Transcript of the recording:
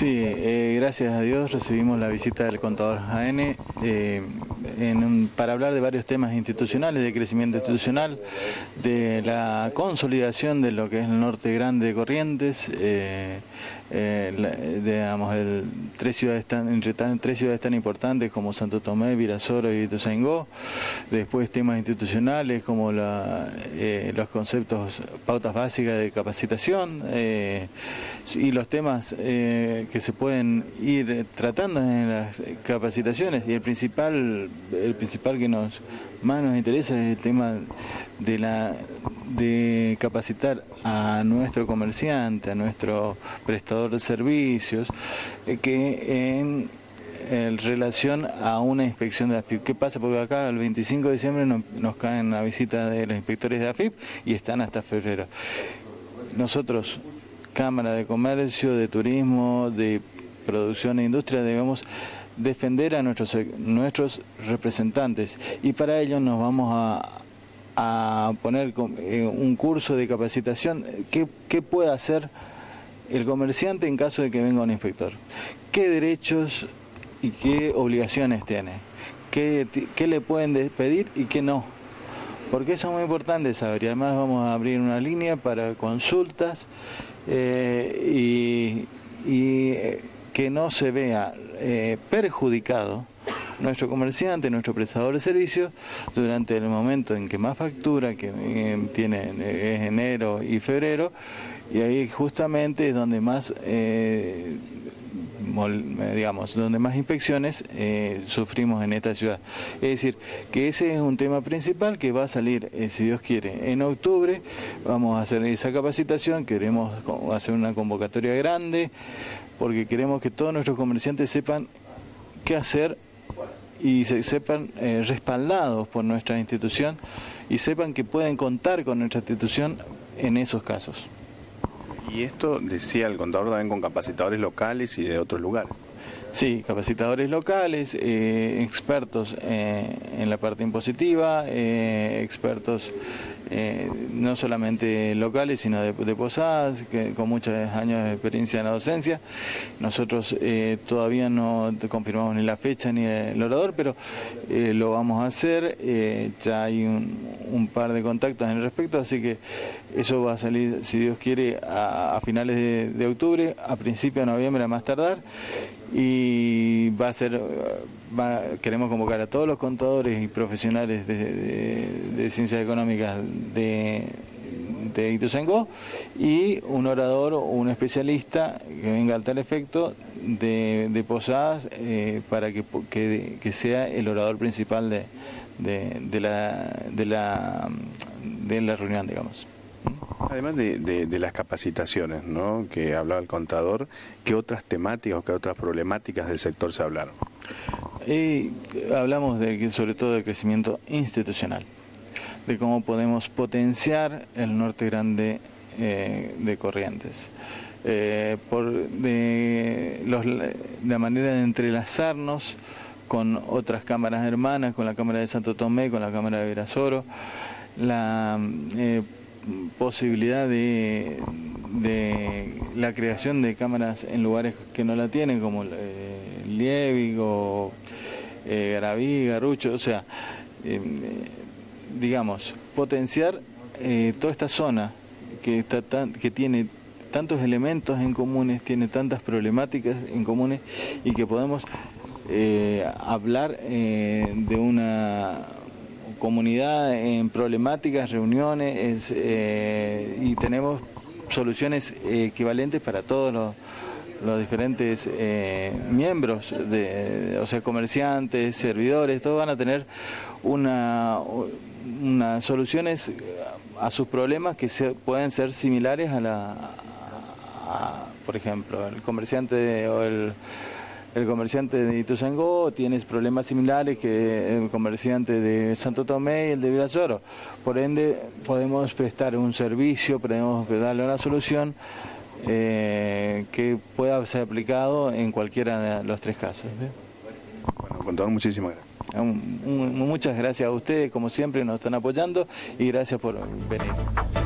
Sí, gracias a Dios recibimos la visita del contador Jaene para hablar de varios temas institucionales, de crecimiento institucional, de la consolidación de lo que es el norte grande de Corrientes, digamos, tres ciudades tan importantes como Santo Tomé, Virasoro y Ituzaingó, después temas institucionales como los conceptos, pautas básicas de capacitación y los temas que se pueden ir tratando en las capacitaciones, y el principal que más nos interesa es el tema de capacitar a nuestro comerciante, a nuestro prestador de servicios, que en relación a una inspección de AFIP. ¿Qué pasa? Porque acá el 25 de diciembre nos caen la visita de los inspectores de AFIP y están hasta febrero. Nosotros, Cámara de Comercio, de Turismo, de Producción e Industria, debemos defender a nuestros representantes, y para ello nos vamos a poner un curso de capacitación. ¿Qué puede hacer el comerciante en caso de que venga un inspector? ¿Qué derechos y qué obligaciones tiene? ¿Qué le pueden pedir y qué no? Porque eso es muy importante saber, y además vamos a abrir una línea para consultas y que no se vea perjudicado nuestro comerciante, nuestro prestador de servicios, durante el momento en que más factura, que tiene es enero y febrero, y ahí justamente es donde más donde más inspecciones sufrimos en esta ciudad. Es decir, que ese es un tema principal que va a salir, si Dios quiere, en octubre. Vamos a hacer esa capacitación, queremos hacer una convocatoria grande, porque queremos que todos nuestros comerciantes sepan qué hacer y se sepan respaldados por nuestra institución, y sepan que pueden contar con nuestra institución en esos casos. Y esto, decía el contador, también con capacitadores locales y de otros lugares. Sí, capacitadores locales, expertos en la parte impositiva, expertos no solamente locales, sino de Posadas, con muchos años de experiencia en la docencia. Nosotros todavía no confirmamos ni la fecha ni el orador, pero lo vamos a hacer. Ya hay un par de contactos en el respecto, así que eso va a salir, si Dios quiere, a finales de octubre, a principios de noviembre a más tardar. Y queremos convocar a todos los contadores y profesionales de ciencias económicas de Ituzaingó, y un orador o un especialista que venga al tal efecto de Posadas, para que sea el orador principal de la reunión, digamos. Además de las capacitaciones, ¿no?, que hablaba el contador, ¿qué otras temáticas o qué otras problemáticas del sector se hablaron? Hablamos sobre todo del crecimiento institucional, de cómo podemos potenciar el norte grande de Corrientes, la manera de entrelazarnos con otras cámaras hermanas, con la Cámara de Santo Tomé, con la Cámara de Virasoro, la posibilidad de la creación de cámaras en lugares que no la tienen, como Liévigo, Garaví, Garrucho, o sea, digamos, potenciar toda esta zona que tiene tantos elementos en comunes, tiene tantas problemáticas en comunes, y que podemos hablar de una comunidad en problemáticas, reuniones, y tenemos soluciones equivalentes para todos los diferentes miembros, o sea, comerciantes, servidores, todos van a tener unas soluciones a sus problemas que pueden ser similares por ejemplo, el comerciante el comerciante de Ituzaingó tiene problemas similares que el comerciante de Santo Tomé y el de Virasoro. Por ende, podemos prestar un servicio, podemos darle una solución que pueda ser aplicado en cualquiera de los tres casos. Bueno, contador, muchísimas gracias. Muchas gracias a ustedes, como siempre nos están apoyando, y gracias por venir.